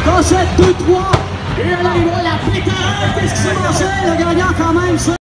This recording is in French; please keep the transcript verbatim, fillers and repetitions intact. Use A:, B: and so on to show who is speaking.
A: Cassette deux trois. Et elle arrive la pétard. Qu'est-ce qui s'est passé? Le gagnant quand même, ça.